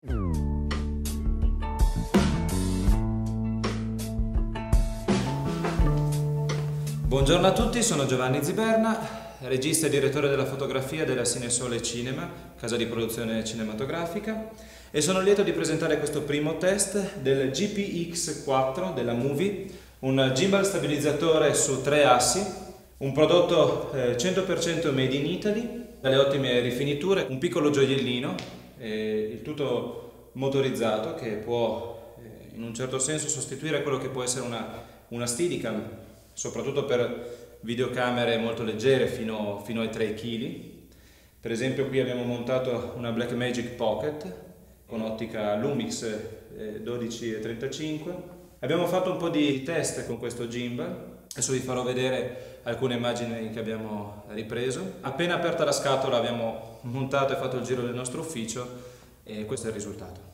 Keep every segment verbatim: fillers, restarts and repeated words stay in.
Buongiorno a tutti, sono Giovanni Ziberna, regista e direttore della fotografia della Cinesole Cinema, casa di produzione cinematografica, e sono lieto di presentare questo primo test del G P X quattro della Movie, un gimbal stabilizzatore su tre assi, un prodotto eh, cento per cento made in Italy, dalle ottime rifiniture, un piccolo gioiellino, eh, il tutto motorizzato che può eh, in un certo senso sostituire quello che può essere una, una Steadicam, soprattutto per videocamere molto leggere fino, fino ai tre chili. Per esempio qui abbiamo montato una Blackmagic Pocket con ottica Lumix eh, dodici e trentacinque. Abbiamo fatto un po' di test con questo gimbal, adesso vi farò vedere alcune immagini che abbiamo ripreso. Appena aperta la scatola abbiamo montato e fatto il giro del nostro ufficio e questo è il risultato.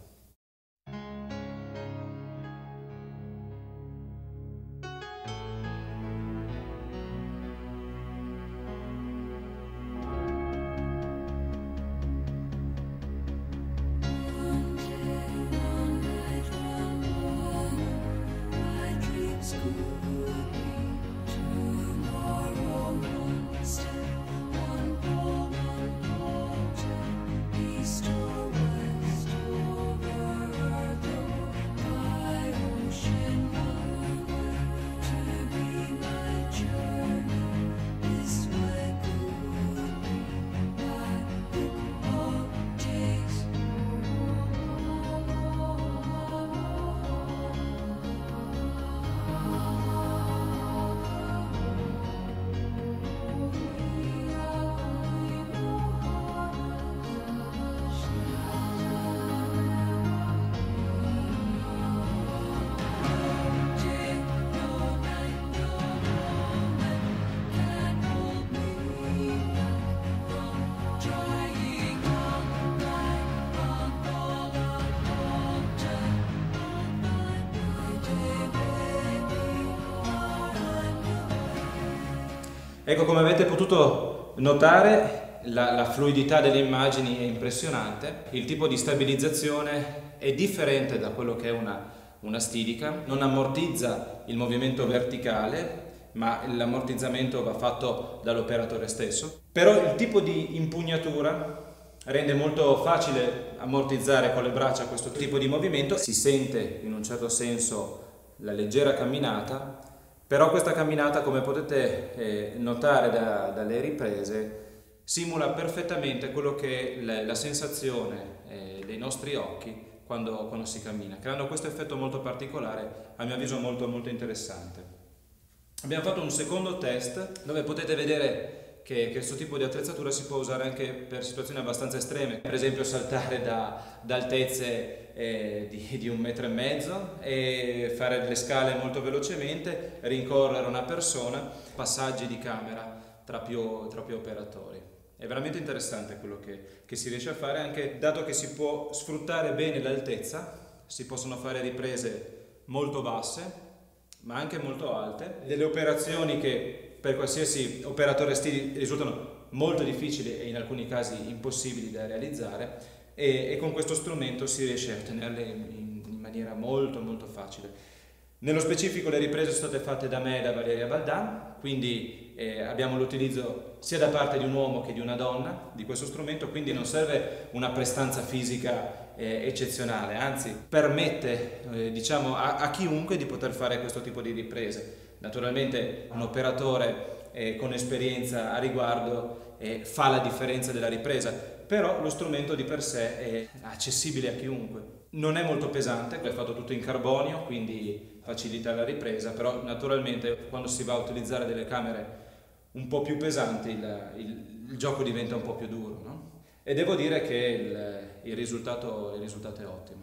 Ecco, come avete potuto notare, la, la fluidità delle immagini è impressionante, il tipo di stabilizzazione è differente da quello che è una, una Steadicam, non ammortizza il movimento verticale, ma l'ammortizzamento va fatto dall'operatore stesso. Però il tipo di impugnatura rende molto facile ammortizzare con le braccia questo tipo di movimento, si sente in un certo senso la leggera camminata. Però questa camminata, come potete eh, notare da, dalle riprese, simula perfettamente quello che è la, la sensazione eh, dei nostri occhi quando, quando si cammina, creando questo effetto molto particolare, a mio avviso molto, molto interessante. Abbiamo fatto un secondo test dove potete vedere che questo tipo di attrezzatura si può usare anche per situazioni abbastanza estreme, per esempio saltare da, da altezze eh, di, di un metro e mezzo e fare delle scale molto velocemente, rincorrere una persona, passaggi di camera tra più, tra più operatori. È veramente interessante quello che, che si riesce a fare, anche dato che si può sfruttare bene l'altezza, si possono fare riprese molto basse ma anche molto alte, delle operazioni che per qualsiasi operatore stili risultano molto difficili e in alcuni casi impossibili da realizzare, e, e con questo strumento si riesce a ottenerle in, in maniera molto molto facile. Nello specifico le riprese sono state fatte da me e da Valeria Baldan, quindi eh, abbiamo l'utilizzo sia da parte di un uomo che di una donna di questo strumento, quindi non serve una prestanza fisica eh, eccezionale, anzi permette eh, diciamo a, a chiunque di poter fare questo tipo di riprese. Naturalmente un operatore eh, con esperienza a riguardo eh, fa la differenza della ripresa, però lo strumento di per sé è accessibile a chiunque. Non è molto pesante, è fatto tutto in carbonio, quindi facilita la ripresa, però naturalmente quando si va a utilizzare delle camere un po' più pesanti il, il, il gioco diventa un po' più duro, no? E devo dire che il, il, risultato, il risultato è ottimo.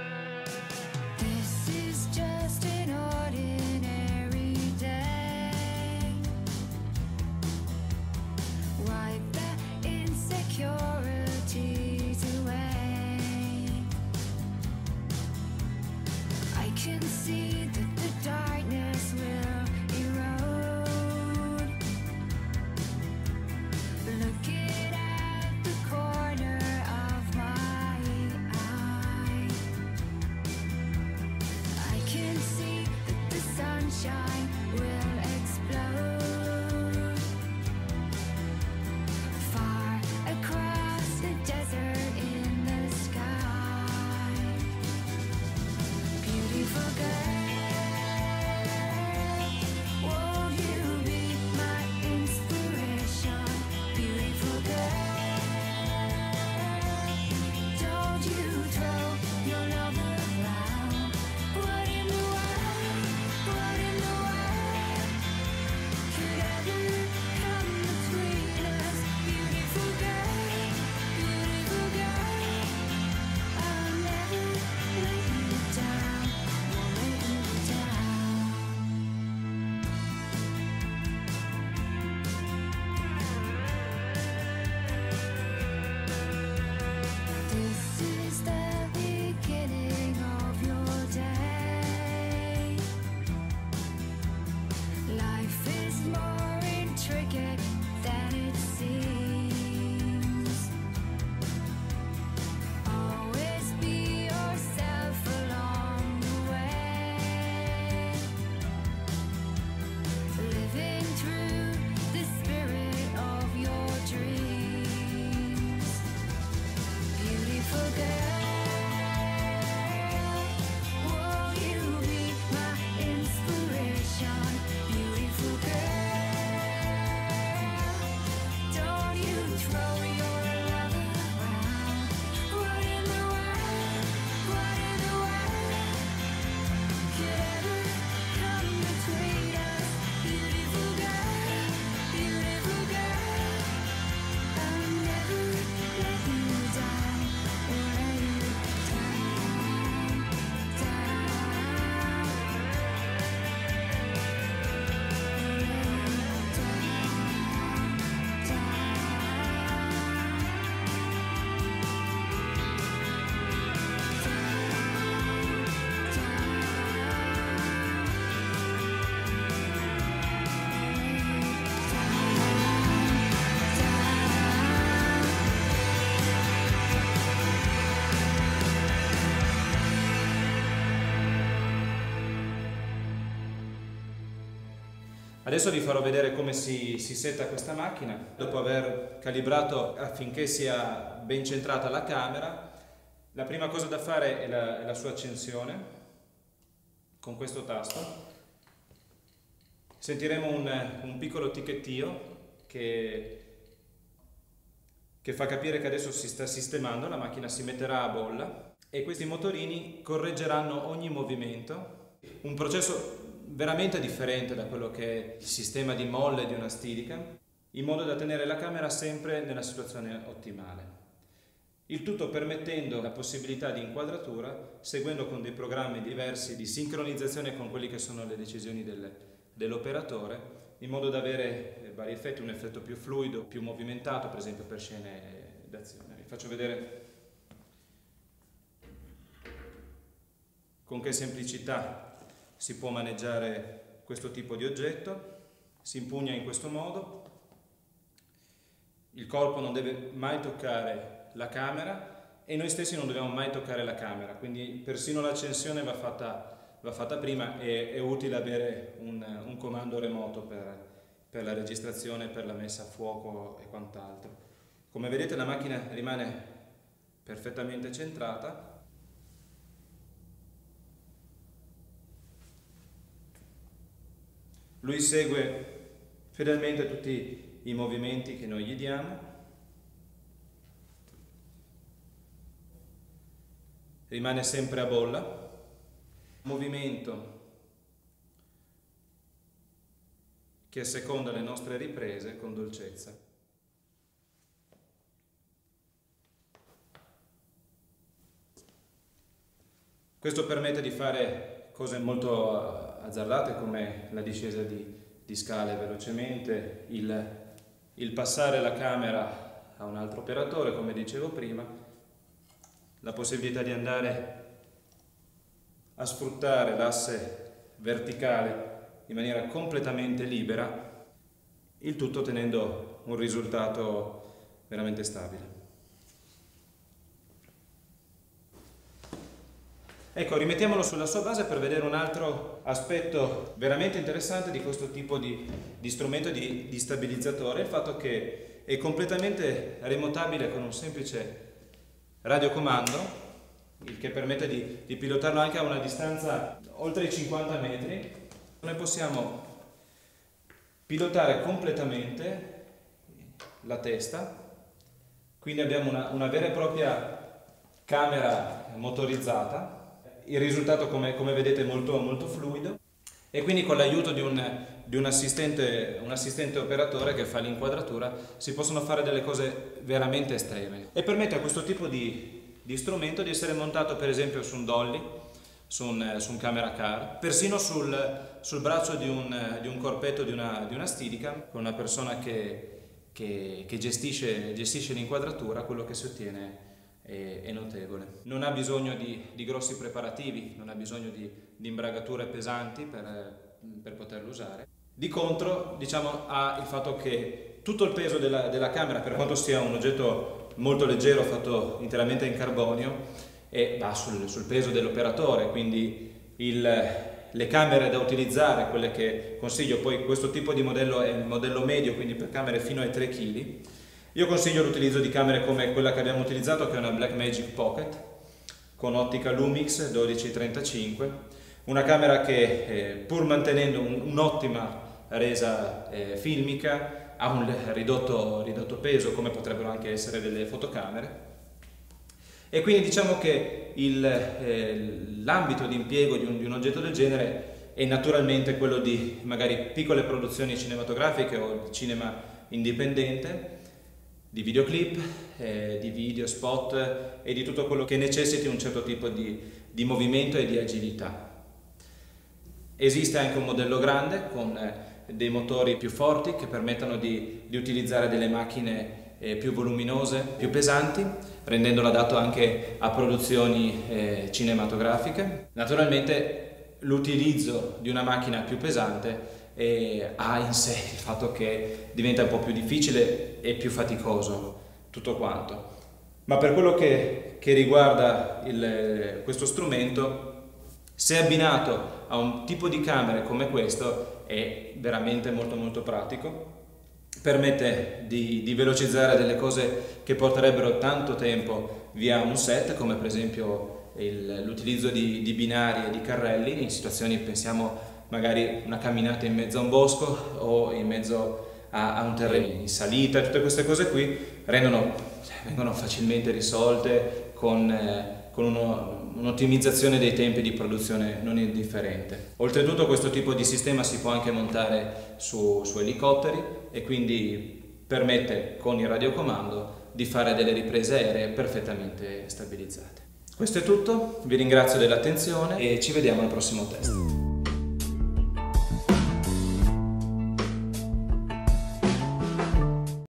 This is just an ordinary day. more intricate than it seems. Always be yourself along the way, living through the spirit of your dreams. Beautiful girl, Adesso vi farò vedere come si, si setta questa macchina. Dopo aver calibrato affinché sia ben centrata la camera, la prima cosa da fare è la, è la sua accensione con questo tasto. Sentiremo un, un piccolo ticchettio che, che fa capire che adesso si sta sistemando, la macchina si metterà a bolla e questi motorini correggeranno ogni movimento. Un processo veramente differente da quello che è il sistema di molle di una Steadicam, in modo da tenere la camera sempre nella situazione ottimale. Il tutto permettendo la possibilità di inquadratura, seguendo con dei programmi diversi di sincronizzazione con quelle che sono le decisioni del, dell'operatore, in modo da avere vari effetti, un effetto più fluido, più movimentato, per esempio per scene d'azione. Vi faccio vedere con che semplicità si può maneggiare questo tipo di oggetto. Si impugna in questo modo, il corpo non deve mai toccare la camera e noi stessi non dobbiamo mai toccare la camera, quindi persino l'accensione va fatta, va fatta prima e è utile avere un, un comando remoto per, per la registrazione, per la messa a fuoco e quant'altro. Come vedete la macchina rimane perfettamente centrata. Lui segue fedelmente tutti i movimenti che noi gli diamo. Rimane sempre a bolla. Movimento che asseconda le nostre riprese con dolcezza. Questo permette di fare cose molto azzardate come la discesa di, di scale velocemente, il, il passare la camera a un altro operatore, come dicevo prima, la possibilità di andare a sfruttare l'asse verticale in maniera completamente libera, il tutto tenendo un risultato veramente stabile. Ecco, rimettiamolo sulla sua base per vedere un altro aspetto veramente interessante di questo tipo di, di strumento di, di stabilizzatore, il fatto che è completamente remotabile con un semplice radiocomando, il che permette di, di pilotarlo anche a una distanza oltre i cinquanta metri. Noi possiamo pilotare completamente la testa, quindi abbiamo una, una vera e propria camera motorizzata. Il risultato, come, come vedete, è molto, molto fluido e quindi con l'aiuto di, un, di un, assistente, un assistente operatore che fa l'inquadratura si possono fare delle cose veramente estreme e permette a questo tipo di, di strumento di essere montato per esempio su un dolly, su un, su un camera car, persino sul, sul braccio di un, di un corpetto di una, di una Steadicam, con una persona che, che, che gestisce, gestisce l'inquadratura. Quello che si ottiene è, è notevole. Non ha bisogno di, di grossi preparativi, non ha bisogno di, di imbragature pesanti per, per poterlo usare. Di contro, diciamo, ha il fatto che tutto il peso della, della camera, per quanto sia un oggetto molto leggero fatto interamente in carbonio, e va sul, sul peso dell'operatore, quindi il, le camere da utilizzare, quelle che consiglio, poi questo tipo di modello è il modello medio, quindi per camere fino ai tre chili. Io consiglio l'utilizzo di camere come quella che abbiamo utilizzato, che è una Blackmagic Pocket con ottica Lumix dodici trentacinque, una camera che eh, pur mantenendo un, un'ottima resa eh, filmica ha un ridotto, ridotto peso, come potrebbero anche essere delle fotocamere. E quindi diciamo che eh, l'ambito di impiego di un, di un oggetto del genere è naturalmente quello di magari piccole produzioni cinematografiche o di cinema indipendente, di videoclip, eh, di video, spot e di tutto quello che necessiti un certo tipo di, di movimento e di agilità. Esiste anche un modello grande con eh, dei motori più forti che permettono di, di utilizzare delle macchine eh, più voluminose, più pesanti, rendendolo adatto anche a produzioni eh, cinematografiche. Naturalmente l'utilizzo di una macchina più pesante eh, ha in sé il fatto che diventa un po' più difficile e più faticoso tutto quanto. Ma per quello che, che riguarda il, questo strumento, se abbinato a un tipo di camere come questo, è veramente molto molto pratico. Permette di, di velocizzare delle cose che porterebbero tanto tempo via un set, come per esempio l'utilizzo di, di binari e di carrelli in situazioni, pensiamo magari una camminata in mezzo a un bosco o in mezzo a, a un terreno in salita. Tutte queste cose qui rendono, vengono facilmente risolte con, eh, con uno, un'ottimizzazione dei tempi di produzione non indifferente. Oltretutto questo tipo di sistema si può anche montare su, su elicotteri e quindi permette con il radiocomando di fare delle riprese aeree perfettamente stabilizzate. Questo è tutto, vi ringrazio dell'attenzione e ci vediamo al prossimo test.